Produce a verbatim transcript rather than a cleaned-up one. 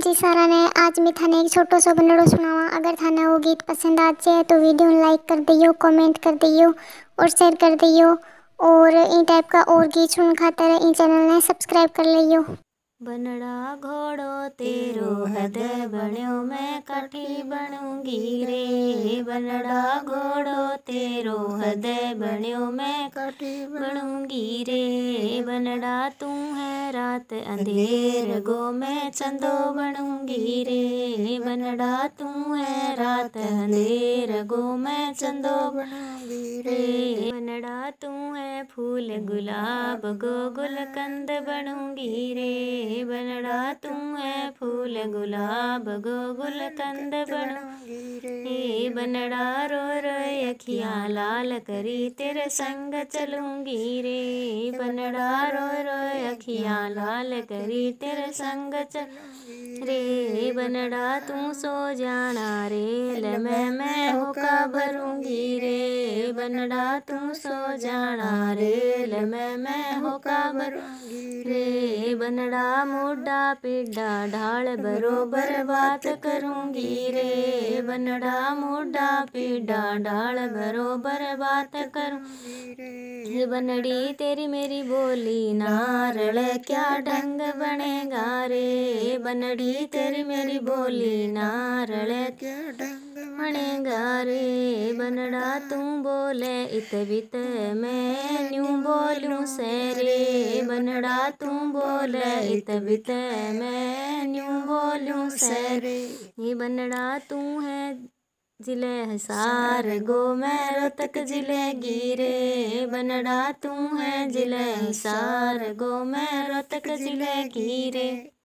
जी सारा ने आज मैं थाने एक छोटो सो बनड़ो सुनावा। अगर थाने वो गीत पसंद आ जाए तो वीडियो ने लाइक कर दियो, कमेंट कर दियो और शेयर कर दियो। और इन टाइप का और गीत सुन खातर इन चैनल ने सब्सक्राइब कर लियो। बनड़ा घोड़ो तेरो हृदय बण्यो मैं काठी बनूंगी रे। बनड़ा घोड़ो तेरो हृदय बण्यो मैं काठी बनूंगी रे। बनड़ा तू है रात अंधेर गो मैं चंदो बनूंगी रे। बनड़ा तू है रात अंधेर गो मैं चंदो बनूंगी रे। बनड़ा तू है फूल गुलाब गो गुलकंद बनूंगी रे। बनड़ा तू है फूल गुलाब गो गुलकंद बनूंगी रे। बनड़ा रो रो अखियाँ लाल करी तेरे संग चलूंगी रे। बनड़ा रो रो अखियाँ लाल करी तेरे संग चलूंगी रे। बनड़ा तू सो जाना रे ल मैं मैं होका भरूंगी रे। बनड़ा तू सो जाना रे ल मैं मैं होका भरूंगी रे। बनड़ा मोढ़ा पेड़ा ढाल बरोबर बात करूंगी रे। बनड़ा मोढ़ा पेड़ा ढाल बरोबर बात करूंगी रे। बनड़ी तेरी मेरी बोली नारल क्या ढंग बनेगा रे। बनड़ी तेरी मेरी बोली नारल क्या ढंग बनेगा रे। बनड़ा तू बोले इत बित मैं न्यू बोलूं से रे। बनड़ा तू बोले इत बित मैं न्यू बोलूं से रे। ये बनड़ा तू है जिले हिसार गो मैं रोहतक जिले गिरे। बनड़ा तू है जिले हिसार गो मैं रोहतक जिले गिरे।